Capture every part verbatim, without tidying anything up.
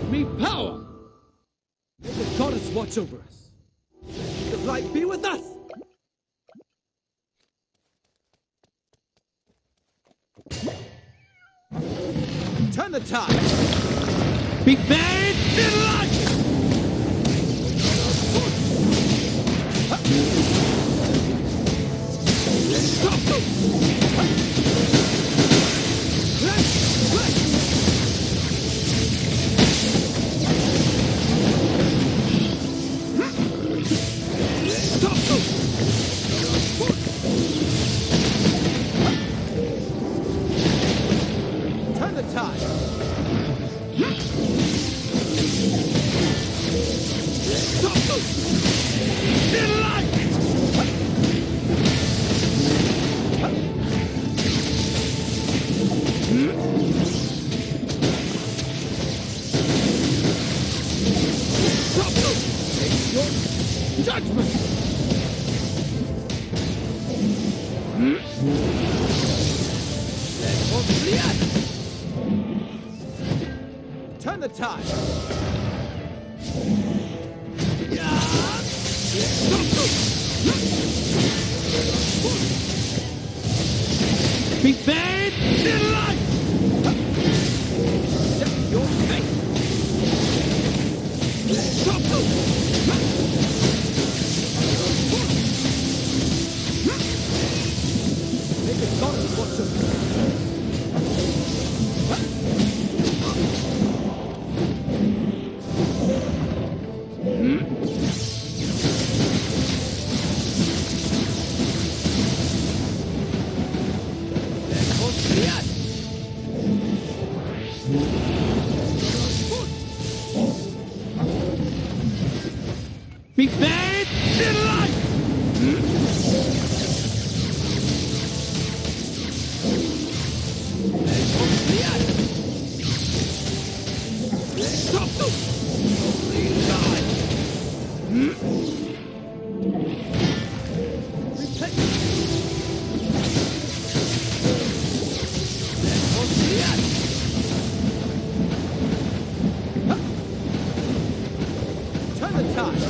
grant me power! May the goddess watch over us. May the light be with us! Turn the tide! Be buried in light! Stop! Turn the tide! Stop! In light! Judgment! Hmm? Let's go to the end! Turn the tide! Yeah! Be buried in light! Set your fate! Stop! Make a goddess watch over us. Let's go to the end. Be buried in light! Let's go to the end. Stop! Only die! Retake! Let's go to the end. Turn the tide!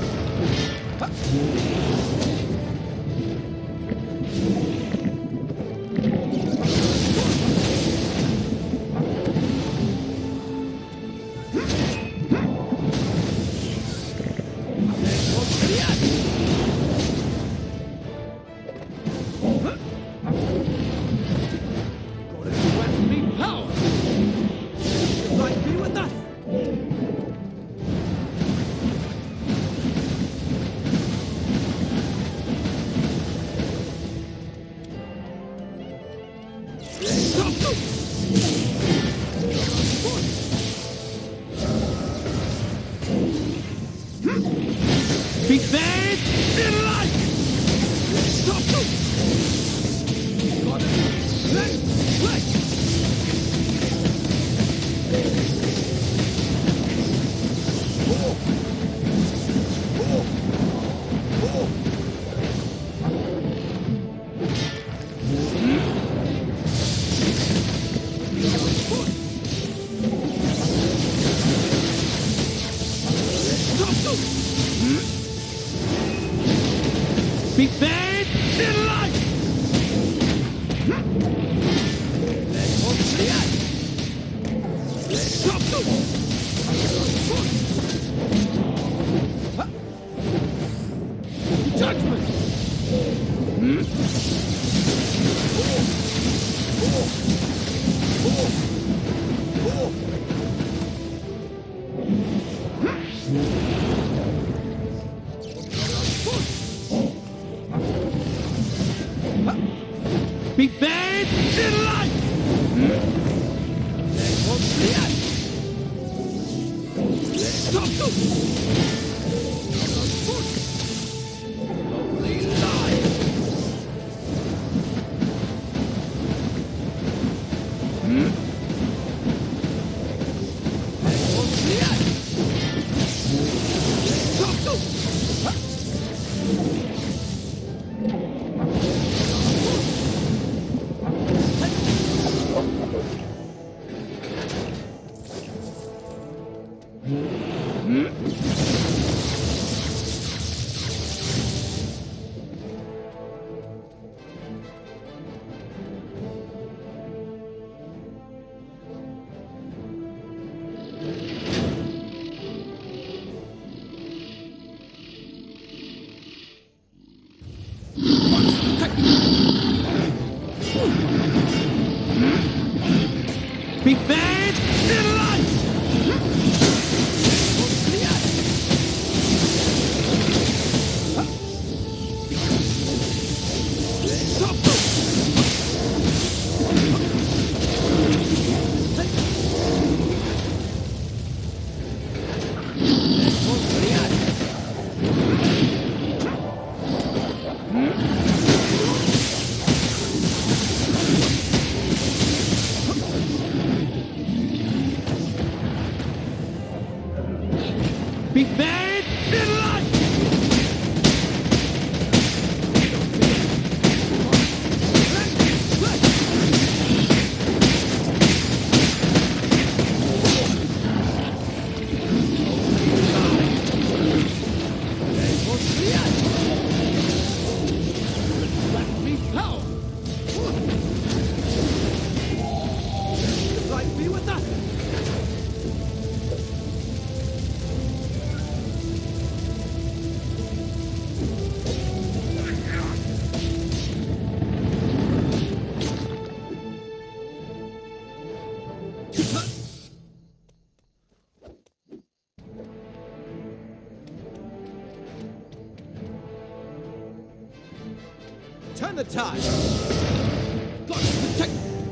Be buried in light! Stop! Got it! Let! Let! Oh! Oh! Oh! Be buried in light! Let's go to the end! Stop! Judgment! Hmm? Oh! Oh! Oh! Oh! Be buried in light! Let's go to the end! Stop! Only lie! Hmm? Let's go to the end! Stop! Be bad in life! Be bad in life! Let me power! Light be with us! Turn the tide! Got to protect!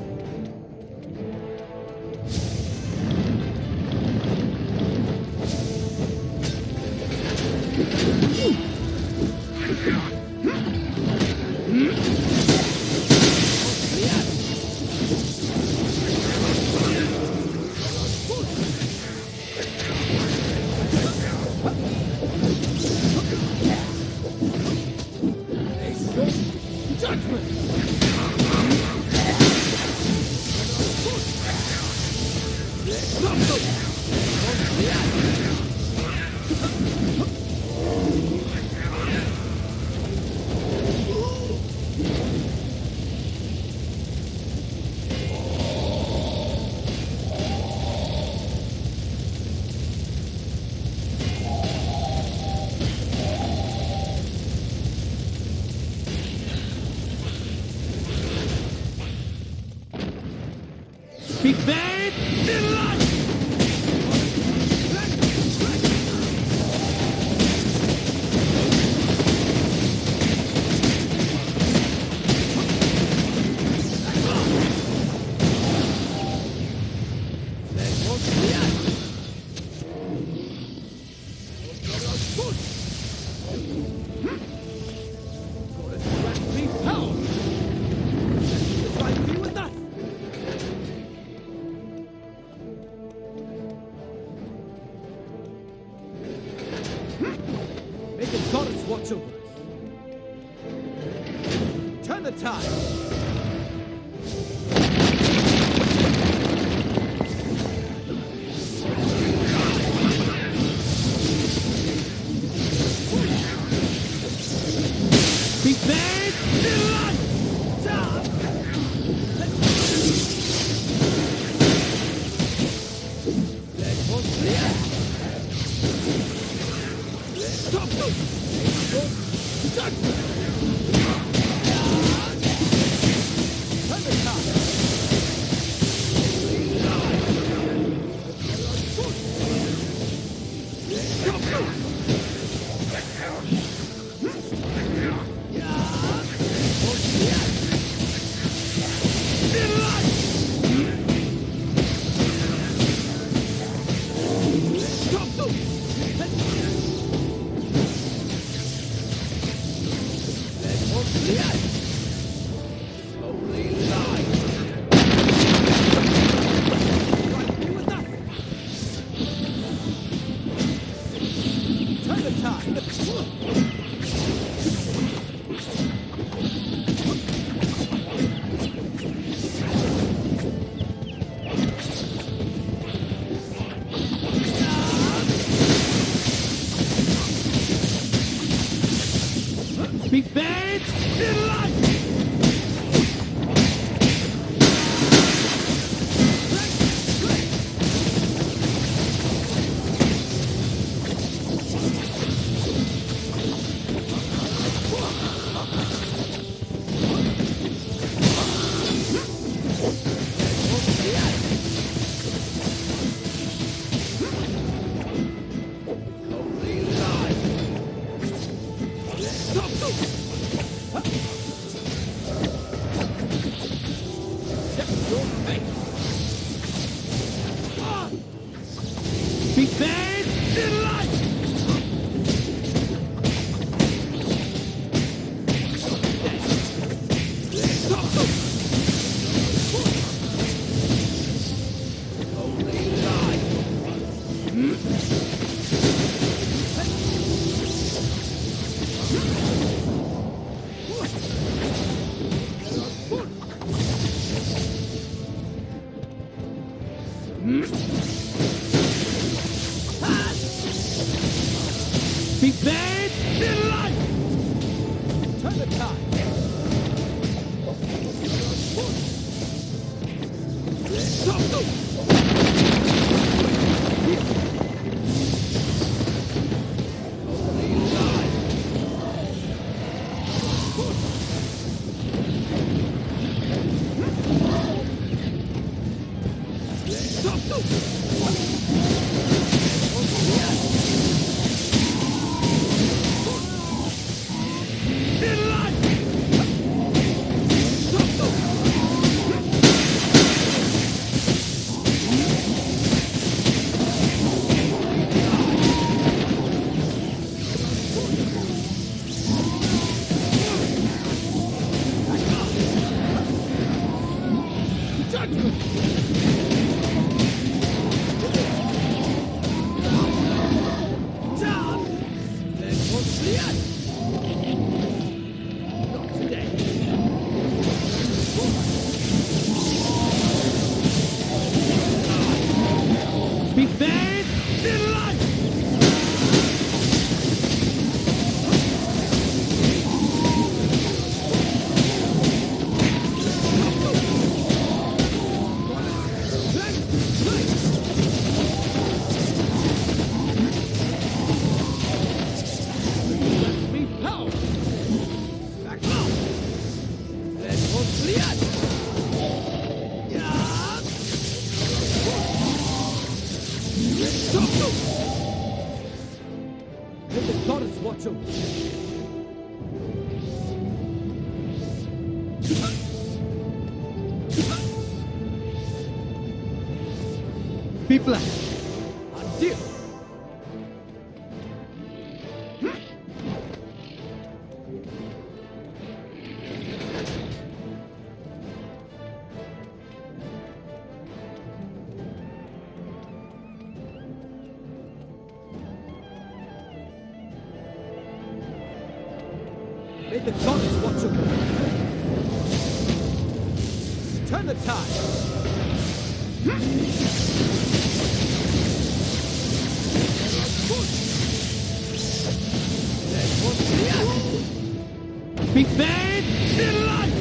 Be bad in life! May the goddess watch over us. Turn the tide. Be bad in life! Stop them! Turn the tide! Stop them! Yeah! Be buried in light! Be buried in light! Be buried in light! Turn the tide! Stop! Be buried in light! Be power! Back up! Let's go clear! Let the goddess watch over. Be black. Until. May the goddess watch over. Turn the tide. Be buried in light.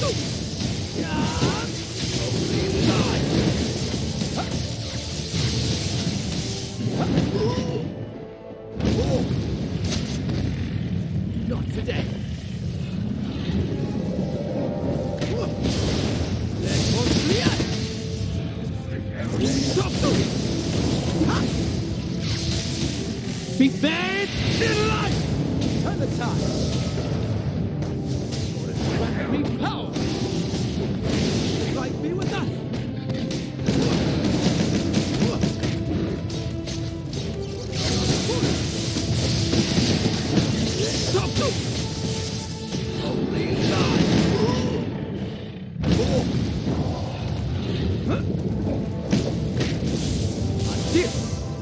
Not today. Let's go clear. Stop them. Be bad in life. Turn the tide. Grant me power. Light be with us. Stop them. Only life. Until.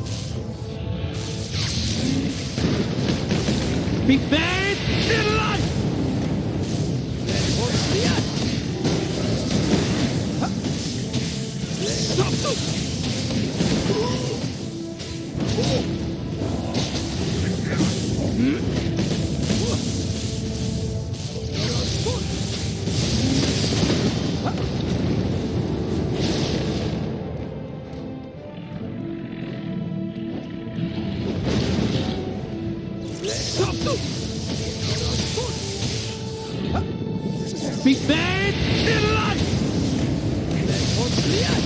Be bad in life! Let's go see it! Stop them! Stop them! Be bad in life! Let's go see it!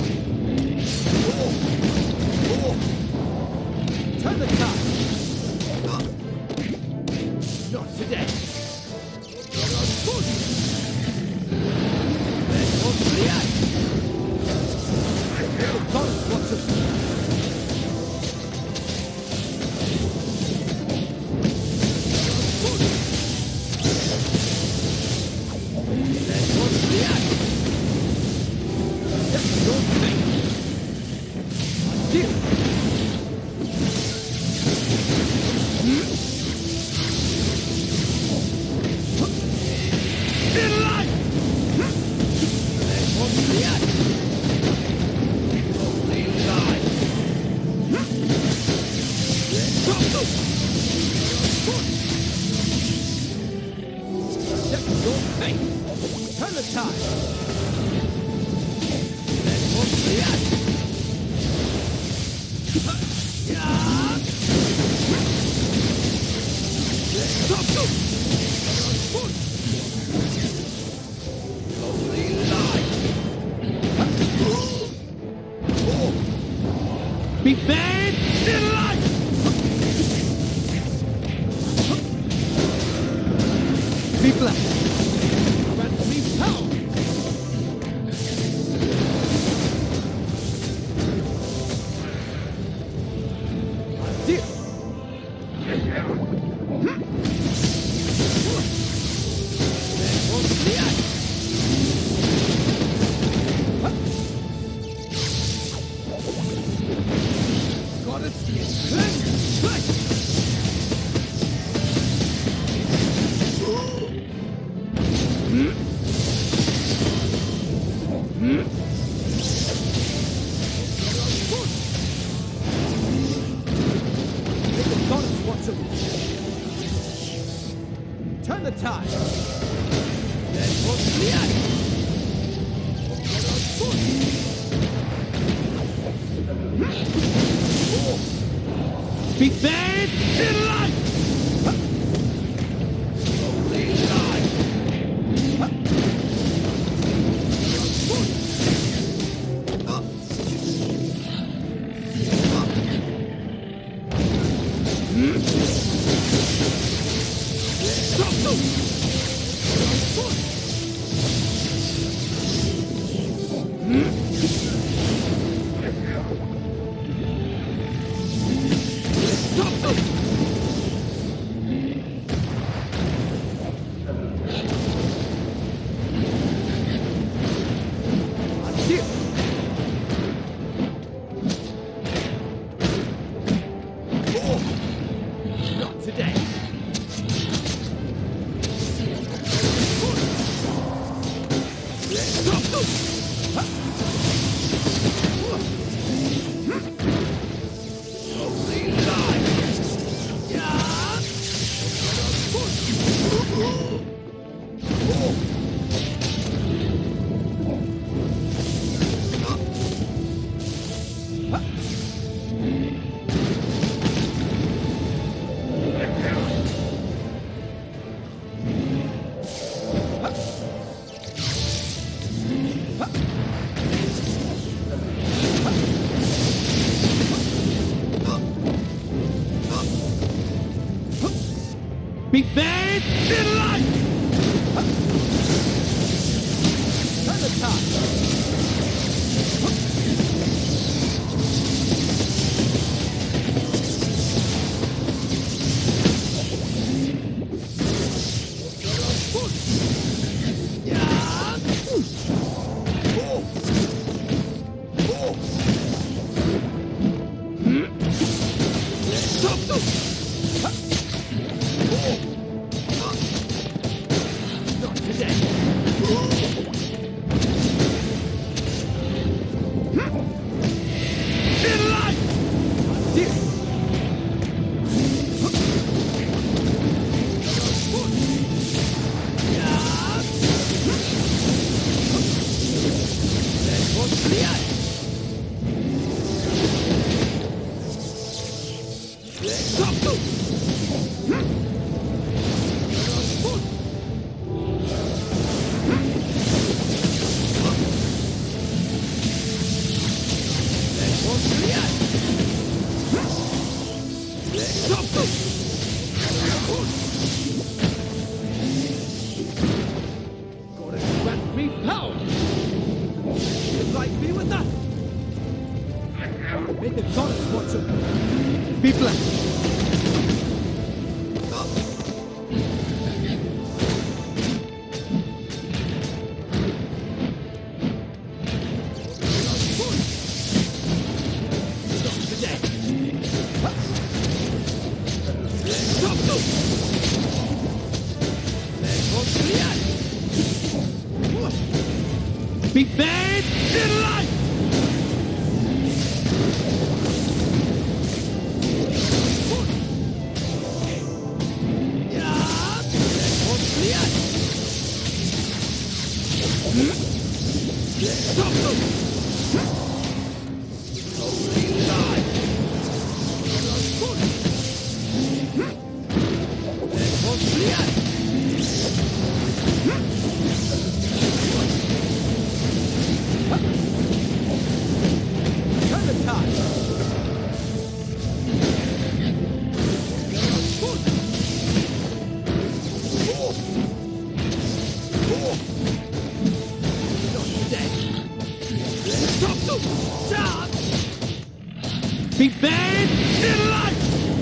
Turn the tide! Not today! Let's go see it! The goddess watches! Turn the tide! Let's go see it! Stop them! Only life! Be bad in life! Be blessed! Grant me power! Dear! Turn the tide. Let's go see it. Be bad in life. Only life. Stop them! Stop them! Until. Oh, not today. Be buried in life! Turn the tide! Be buried in life! Be buried in life!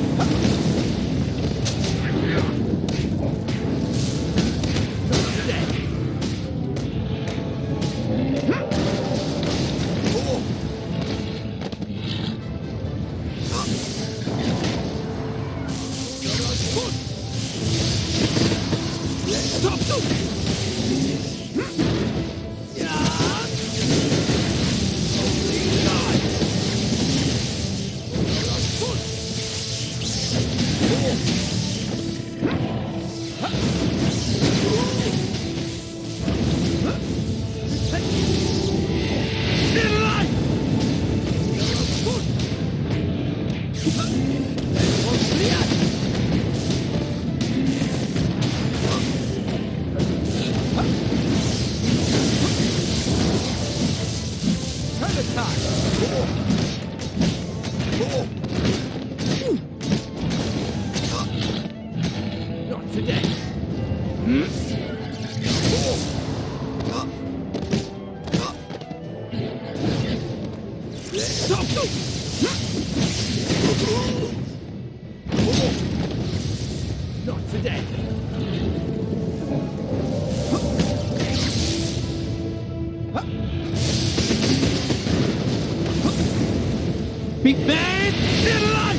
Not today. Be buried in life!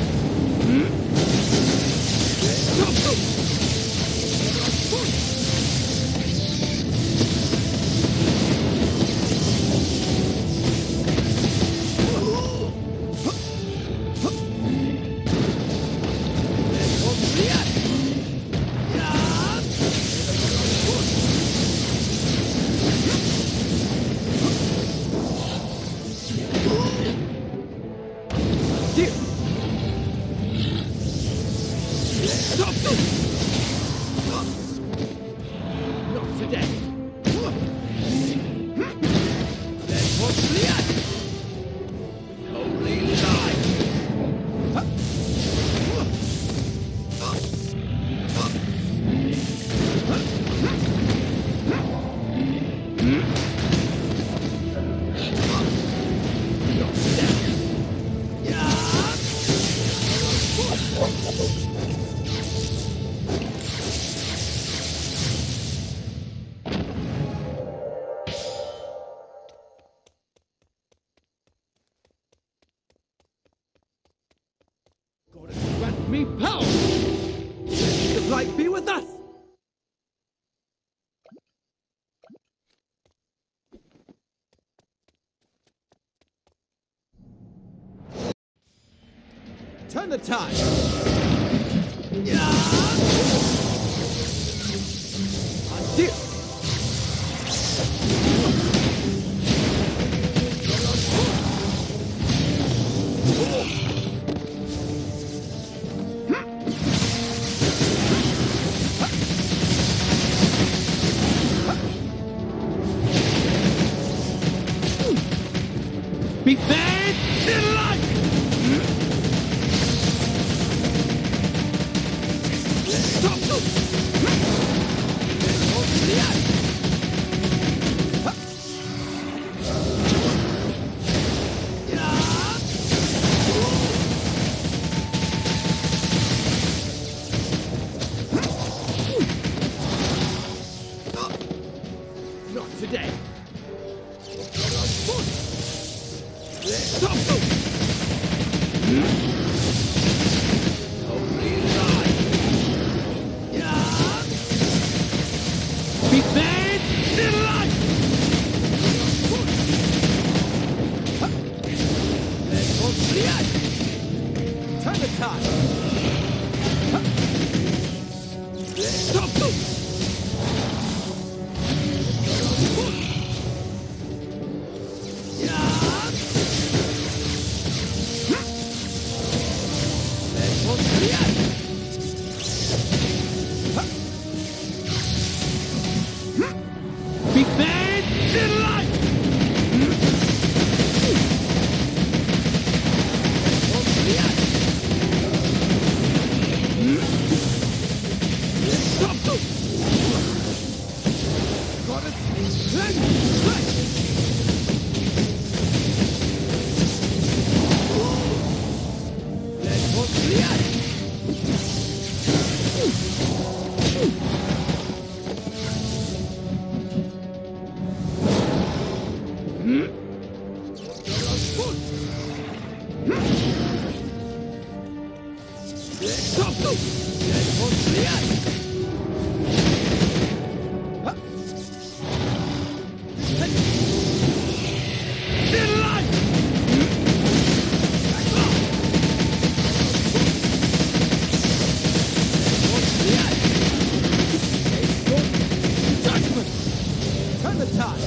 Stop! light be with us! Turn the tide! Yeah! Deal! Be fed in life! Stop! Not today. Stop! Only alive. Yeah. Be fed in life. Let's go to the end. Turn the tide. Stop! Be fed in life! Stop! Got it! Let's play! Let's go to the end! Stop! Let's go to the end! In life! Judgment! Turn the tide!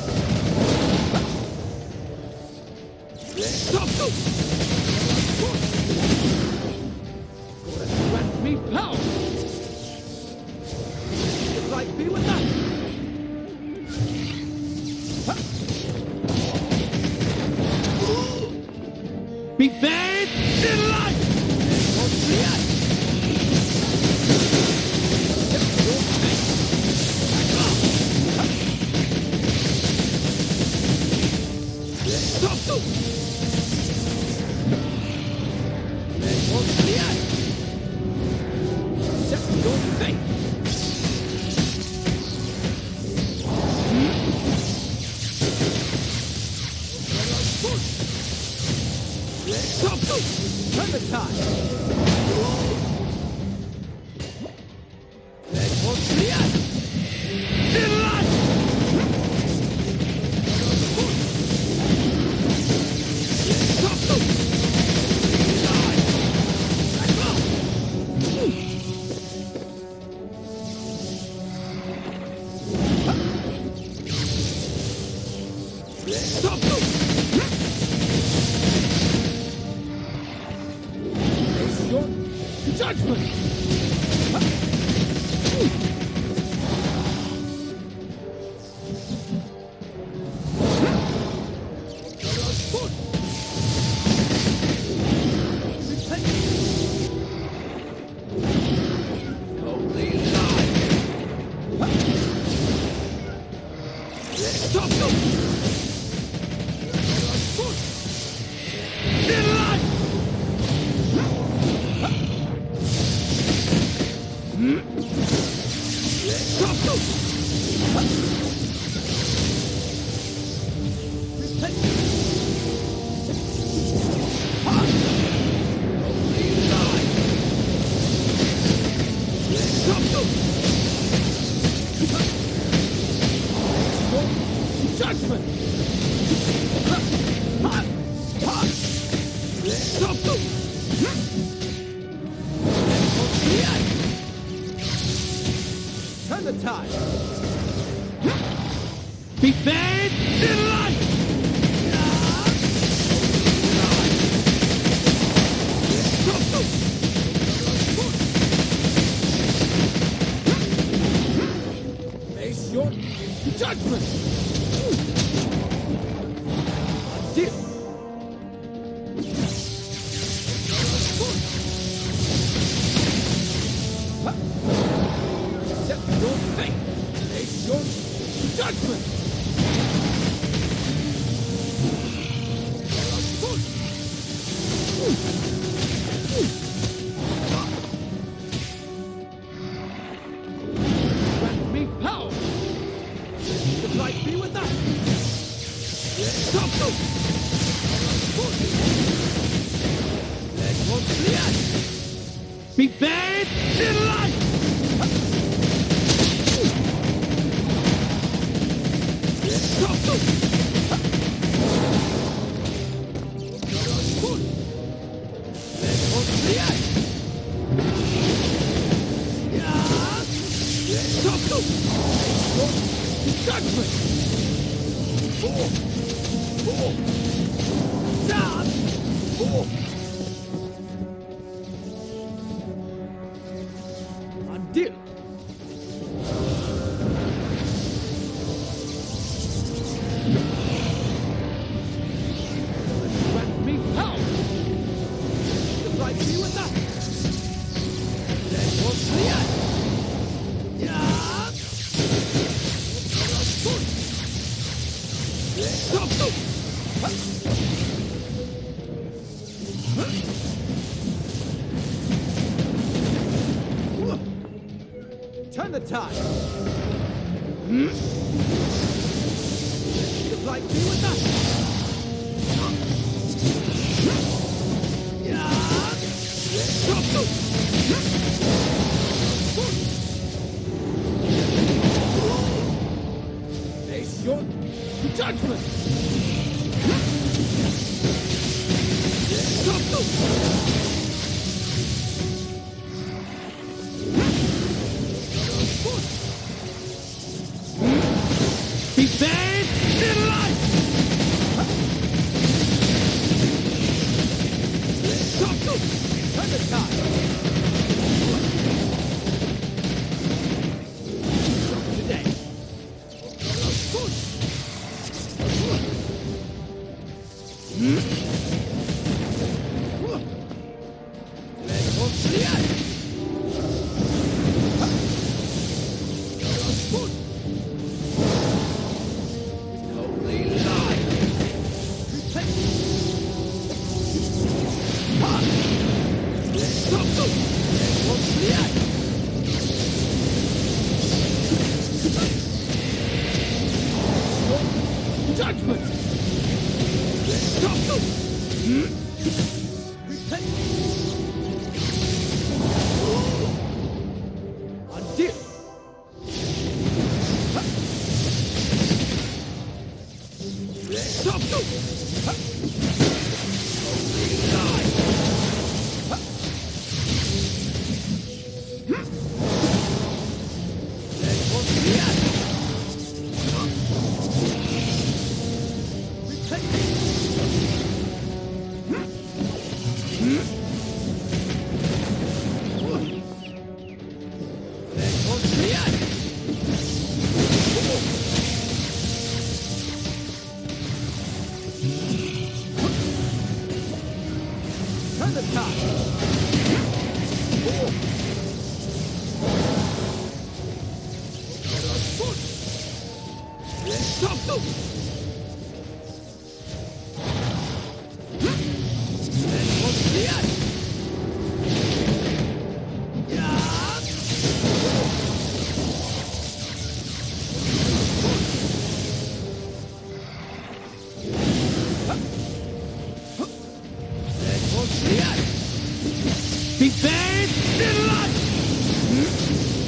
Stop! Grant me power! The light be with us! Be fed in life! Stop! Let's go to the end! Set your fate! Stop! Turn the tide! Let's go to the end! In life! Stop! Stop! Judgment! Only alive! Stop! In life! Stop! Only alive! Judgment! Turn the tide! Be buried in light! Face your judgment! Deal! Accept your fate! Face your judgment! Grant me power! The light be with us! Stop them! Let one clear! Be buried in light! Stop them! Let one clear! Stop them! Judgment! Four! Four! Down! Four! Until! Grant me power! The light be with us! Let one clear! Yeah! Stop them! Turn the tide! The light be with us! Stop them! Face your judgment! Stop them! Be buried in light! Stop them! Turn the tide! Today! Let go clear! Holy light! Stop them! Let go clear! Judgment! Stop them! Repent! Until! Stop them! Holy light! Let one clear! Repent! Let one clear! Turn the tide! Stop them! Let one clear! Yeah! Let one clear! Be buried in light!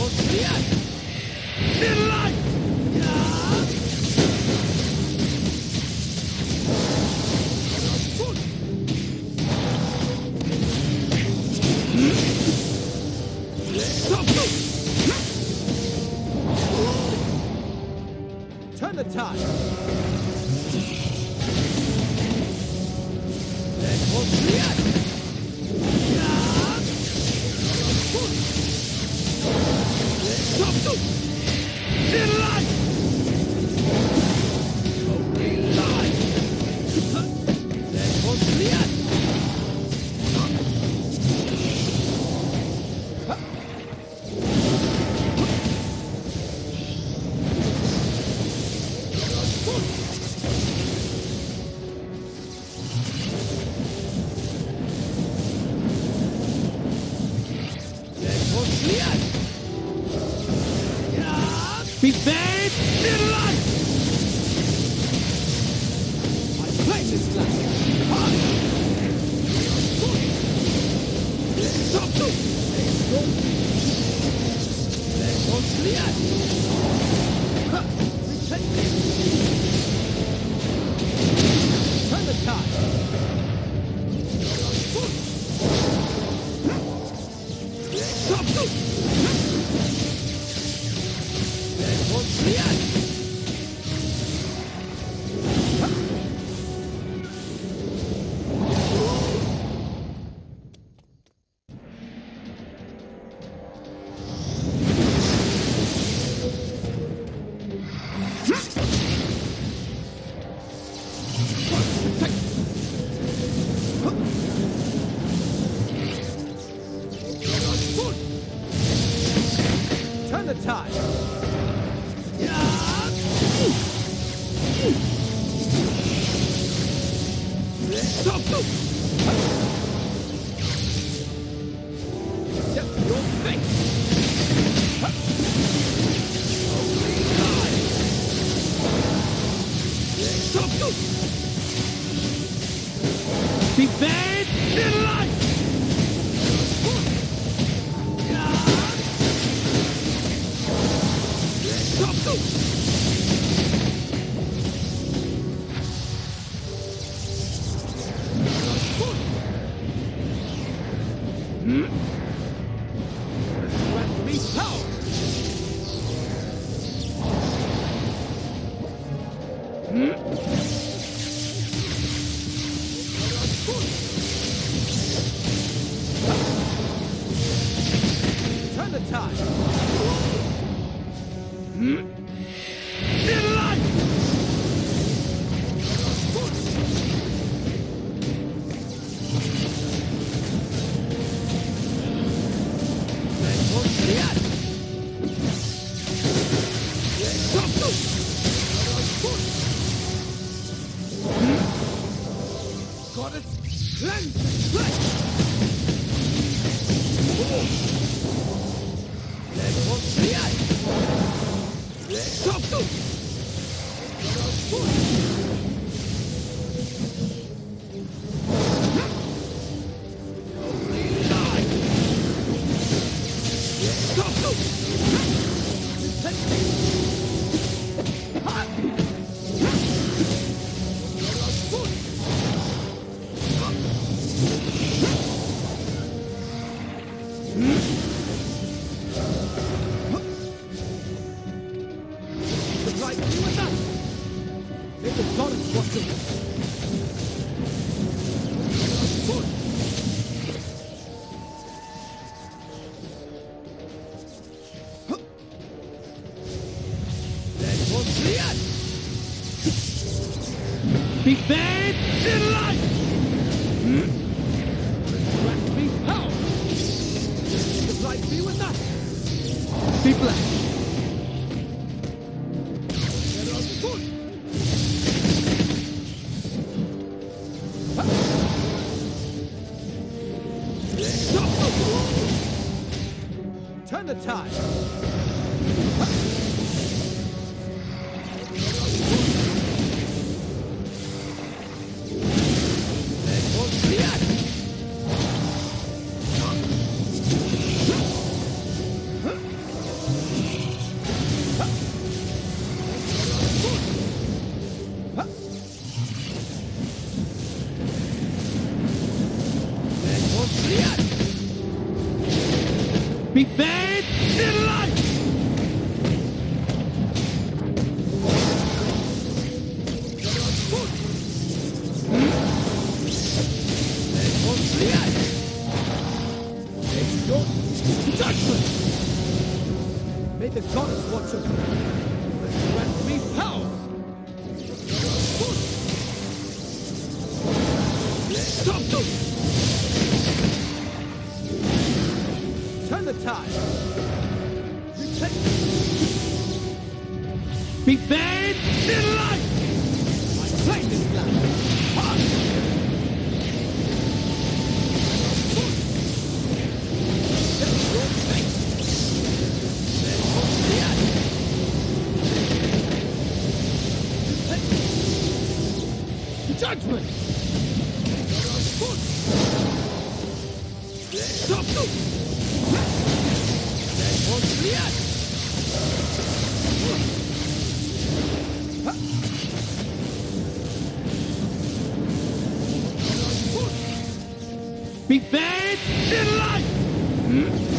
Turn the tide. Then we'll see it. Delight! Only life. Then we'll see it. Be buried in life! I play this land. Stop to! Let's go! Let's go to the end! Turn the tide! Stop to! Turn the tide! Stop! Step to your face! Only life! Stop! Be buried in life! Stop! Let me power! Turn the tide! Delight! Goddess, cleanse, cleanse! Let's go to the end! Let's stop to! Only life! Let's stop to! Like you and that! If the goddess was to... Then we'll see it! Be buried in life! Let me power! The light be with us! Be blessed! Turn the tide! Then we'll see it! Big Bad in light! Judgment! May the gods watch over me. Grant me power! Stop! Turn the tide! Repent! Big Bad in light! I claim this land! Pass! Judgment! Stop! Big Bad in light!